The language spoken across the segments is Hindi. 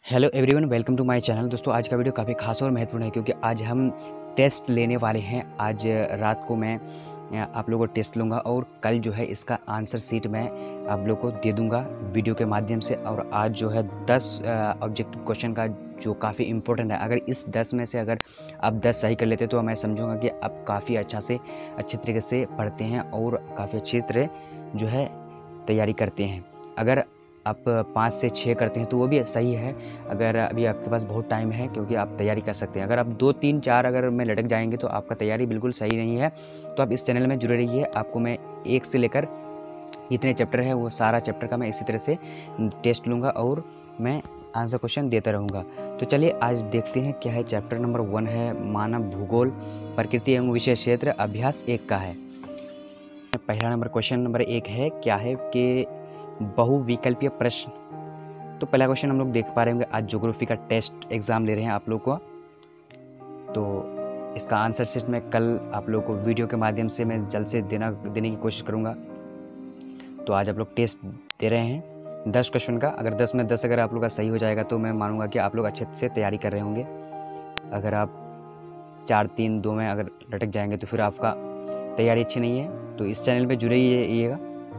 Hello everyone, welcome to my channel. दोस्तों, आज का वीडियो काफ़ी खास और महत्वपूर्ण है क्योंकि आज हम टेस्ट लेने वाले हैं। आज रात को मैं आप लोगों को टेस्ट लूँगा और कल जो है इसका आंसर शीट मैं आप लोगों को दे दूँगा वीडियो के माध्यम से। और आज जो है 10 ऑब्जेक्टिव क्वेश्चन का जो काफ़ी इंपॉर्टेंट है। अगर इस 10 में से अगर आप 10 सही कर लेते तो मैं समझूंगा कि आप काफ़ी अच्छे तरीके से पढ़ते हैं और काफ़ी अच्छी तरह जो है तैयारी करते हैं। अगर आप 5 से 6 करते हैं तो वो भी सही है। अगर अभी आपके पास बहुत टाइम है क्योंकि आप तैयारी कर सकते हैं। अगर आप 2, 3, 4 अगर में लटक जाएंगे तो आपका तैयारी बिल्कुल सही नहीं है। तो आप इस चैनल में जुड़े रहिए। आपको मैं 1 से लेकर इतने चैप्टर है वो सारा चैप्टर का मैं इसी तरह से टेस्ट लूँगा और मैं आंसर क्वेश्चन देता रहूँगा। तो चलिए आज देखते हैं क्या है। चैप्टर नंबर 1 है मानव भूगोल, प्रकृति एवं विषय क्षेत्र, अभ्यास 1 का है। पहला नंबर क्वेश्चन नंबर 1 है, क्या है कि बहुविकल्पीय प्रश्न। तो पहला क्वेश्चन हम लोग देख पा रहे होंगे। आज ज्योग्राफी का टेस्ट एग्जाम ले रहे हैं आप लोग को, तो इसका आंसर शीट मैं कल आप लोग को वीडियो के माध्यम से मैं जल्द से देने की कोशिश करूंगा। तो आज आप लोग टेस्ट दे रहे हैं 10 क्वेश्चन का। अगर 10 में 10 अगर आप लोग का सही हो जाएगा तो मैं मानूंगा कि आप लोग अच्छे से तैयारी कर रहे होंगे। अगर आप 4, 3, 2 में अगर लटक जाएंगे तो फिर आपका तैयारी अच्छी नहीं है। तो इस चैनल पर जुड़े रहिएगा,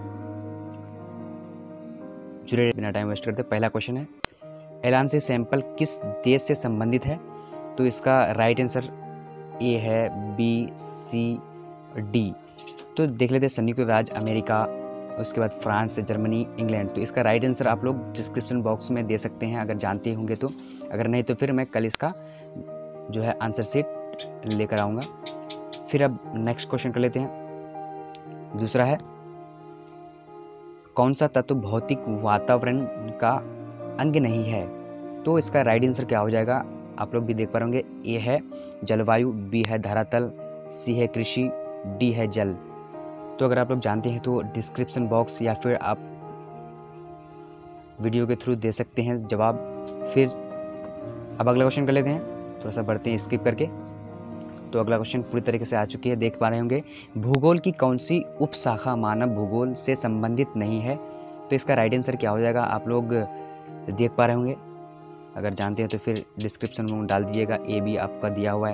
बिना टाइम वेस्ट करते। पहला क्वेश्चन है, ऐलान से सैंपल किस देश से संबंधित है। तो इसका राइट आंसर ए है, बी, सी, डी। तो देख लेते हैं। संयुक्त राज्य अमेरिका, उसके बाद फ्रांस, जर्मनी, इंग्लैंड। तो इसका राइट आंसर आप लोग डिस्क्रिप्शन बॉक्स में दे सकते हैं अगर जानते होंगे तो। अगर नहीं तो फिर मैं कल इसका जो है आंसर शीट लेकर आऊँगा। फिर अब नेक्स्ट क्वेश्चन कर लेते हैं। दूसरा है, कौन सा तत्व भौतिक वातावरण का अंग नहीं है। तो इसका राइट आंसर क्या हो जाएगा आप लोग भी देख पा रहे होंगे। ए है जलवायु, बी है धरातल, सी है कृषि, डी है जल। तो अगर आप लोग जानते हैं तो डिस्क्रिप्शन बॉक्स या फिर आप वीडियो के थ्रू दे सकते हैं जवाब। फिर अब अगला क्वेश्चन कर लेते हैं, थोड़ा सा बढ़ते हैं स्किप करके। तो अगला क्वेश्चन पूरी तरीके से आ चुकी है, देख पा रहे होंगे। भूगोल की कौन सी उपशाखा मानव भूगोल से संबंधित नहीं है। तो इसका राइट आंसर क्या हो जाएगा आप लोग देख पा रहे होंगे। अगर जानते हैं तो फिर डिस्क्रिप्शन में डाल दीजिएगा, ए भी आपका दिया हुआ है।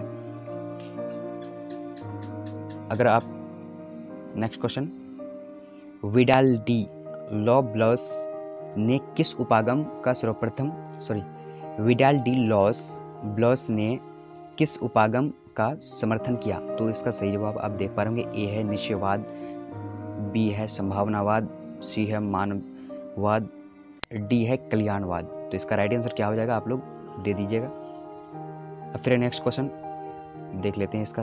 अगर आप next question, Vidal de los ने किस उपागम का सर्वप्रथम विडाल डी लॉस ने किस उपागम का समर्थन किया। तो इसका सही जवाब आप देख पा रहे होंगे। ए है निश्चयवाद, बी है संभावनावाद, सी है मानववाद, डी है कल्याणवाद। तो इसका राइट आंसर क्या हो जाएगा आप लोग दे दीजिएगा। अब फिर नेक्स्ट क्वेश्चन देख लेते हैं, इसका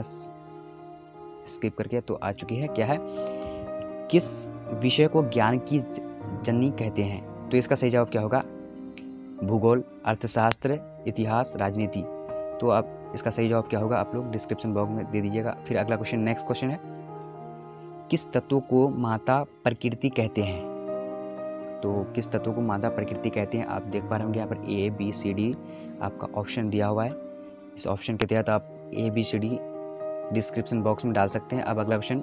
स्किप करके। तो आ चुकी है, क्या है, किस विषय को ज्ञान की जननी कहते हैं। तो इसका सही जवाब क्या होगा, भूगोल, अर्थशास्त्र, इतिहास, राजनीति। तो अब इसका सही जवाब क्या होगा आप लोग डिस्क्रिप्शन बॉक्स में दे दीजिएगा। फिर अगला क्वेश्चन, नेक्स्ट क्वेश्चन है, किस तत्व को माता प्रकृति कहते हैं। तो किस तत्व को माता प्रकृति कहते हैं आप देख पा रहे होंगे। यहाँ पर ए, बी, सी, डी आपका ऑप्शन दिया हुआ है। इस ऑप्शन के तहत आप A, B, C, D description box में डाल सकते हैं। अब अगला क्वेश्चन,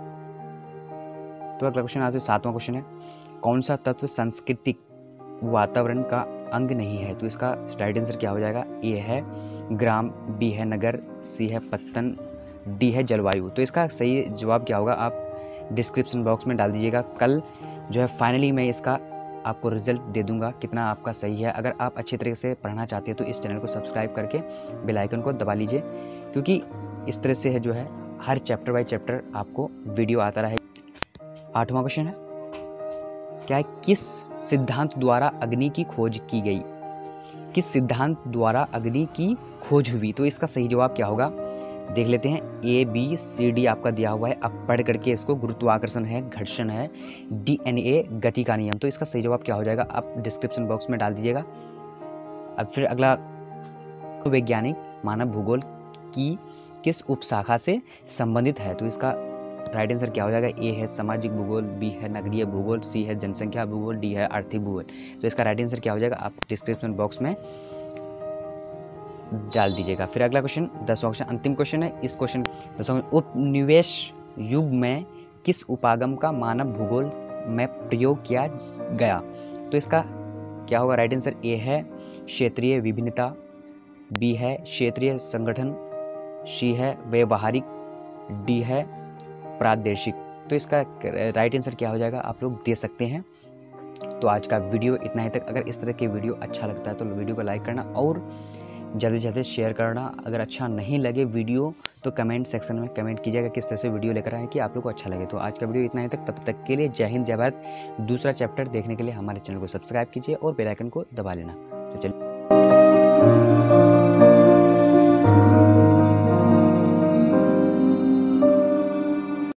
तो अगला क्वेश्चन आज 7वां क्वेश्चन है, कौन सा तत्व सांस्कृतिक वातावरण का अंग नहीं है। तो इसका राइट आंसर क्या हो जाएगा। ए है ग्राम, बी है नगर, सी है पत्तन, डी है जलवायु। तो इसका सही जवाब क्या होगा आप डिस्क्रिप्शन बॉक्स में डाल दीजिएगा। कल जो है फाइनली मैं इसका आपको रिजल्ट दे दूंगा कितना आपका सही है। अगर आप अच्छी तरीके से पढ़ना चाहते हैं तो इस चैनल को सब्सक्राइब करके बेल आइकन को दबा लीजिए, क्योंकि इस तरह से है जो है हर चैप्टर बाय चैप्टर आपको वीडियो आता रहे। 8वां क्वेश्चन है, क्या है, किस सिद्धांत द्वारा अग्नि की खोज की गई। किस सिद्धांत द्वारा अग्नि की खोज हुई। तो इसका सही जवाब क्या होगा देख लेते हैं। ए, बी, सी, डी आपका दिया हुआ है। आप पढ़ करके इसको गुरुत्वाकर्षण है, घर्षण है, DNA गति का नियम। तो इसका सही जवाब क्या हो जाएगा आप डिस्क्रिप्शन बॉक्स में डाल दीजिएगा। अब फिर अगला, वैज्ञानिक मानव भूगोल की किस उपशाखा से संबंधित है। तो इसका राइट आंसर क्या हो जाएगा। ए है सामाजिक भूगोल, बी है नगरीय भूगोल, सी है जनसंख्या भूगोल, डी है आर्थिक भूगोल। तो इसका राइट आंसर क्या हो जाएगा आप डिस्क्रिप्शन बॉक्स में डाल दीजिएगा। फिर अगला क्वेश्चन 10वां क्वेश्चन, अंतिम क्वेश्चन है। इस क्वेश्चन 10वां, उपनिवेश युग में किस उपागम का मानव भूगोल में प्रयोग किया गया। तो इसका क्या होगा राइट आंसर। ए है क्षेत्रीय विभिन्नता, बी है क्षेत्रीय संगठन, सी है व्यवहारिक, डी है प्रादेशिक। तो इसका राइट आंसर क्या हो जाएगा आप लोग दे सकते हैं। तो आज का वीडियो इतना ही तक। अगर इस तरह के वीडियो अच्छा लगता है तो वीडियो को लाइक करना और ज़्यादा से ज़्यादा शेयर करना। अगर अच्छा नहीं लगे वीडियो तो कमेंट सेक्शन में कमेंट कीजिएगा किस तरह से वीडियो लेकर आए कि आप लोग को अच्छा लगे। तो आज का वीडियो इतना ही तक। तब तक के लिए जय हिंद जय भारत। दूसरा चैप्टर देखने के लिए हमारे चैनल को सब्सक्राइब कीजिए और बेल आइकन को दबा लेना। तो चलिए।